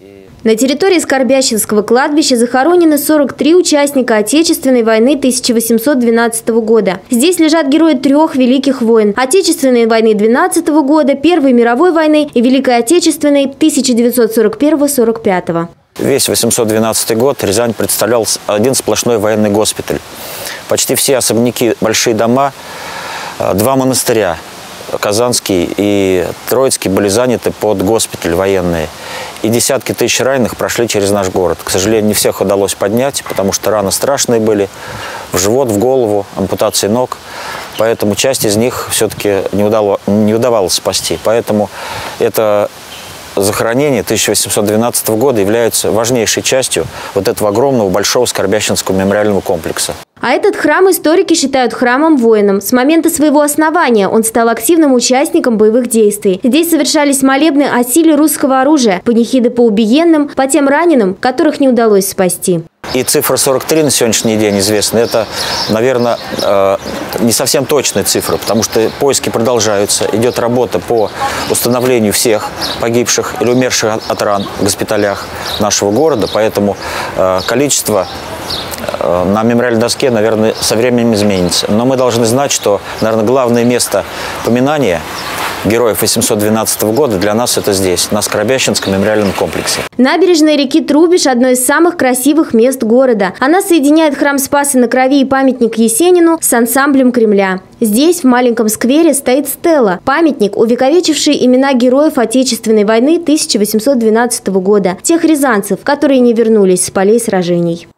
На территории Скорбященского кладбища захоронены 43 участника Отечественной войны 1812 года. Здесь лежат герои 3 великих войн – Отечественной войны 12 года, Первой мировой войны и Великой Отечественной 1941-45. Весь 812 год Рязань представлял один сплошной военный госпиталь. Почти все особняки, большие дома, 2 монастыря – Казанский и Троицкий были заняты под госпиталь военные. И десятки тысяч раненых прошли через наш город. К сожалению, не всех удалось поднять, потому что раны страшные были. В живот, в голову, ампутации ног. Поэтому часть из них все-таки не удавалось спасти. Поэтому это захоронение 1812 года является важнейшей частью вот этого огромного, большого Скорбященского мемориального комплекса. А этот храм историки считают храмом-воином. С момента своего основания он стал активным участником боевых действий. Здесь совершались молебны о силе русского оружия, панихиды по убиенным, по тем раненым, которых не удалось спасти. И цифра 43 на сегодняшний день известна. Это, наверное, не совсем точная цифра, потому что поиски продолжаются. Идет работа по установлению всех погибших или умерших от ран в госпиталях нашего города. Поэтому количество на мемориальной доске, наверное, со временем изменится. Но мы должны знать, что, наверное, главное место поминания героев 812 года для нас это здесь, на Скорбященском мемориальном комплексе. Набережная реки Трубеж – одно из самых красивых мест города. Она соединяет храм Спаса на Крови и памятник Есенину с ансамблем Кремля. Здесь, в маленьком сквере, стоит стела – памятник, увековечивший имена героев Отечественной войны 1812 года, тех рязанцев, которые не вернулись с полей сражений.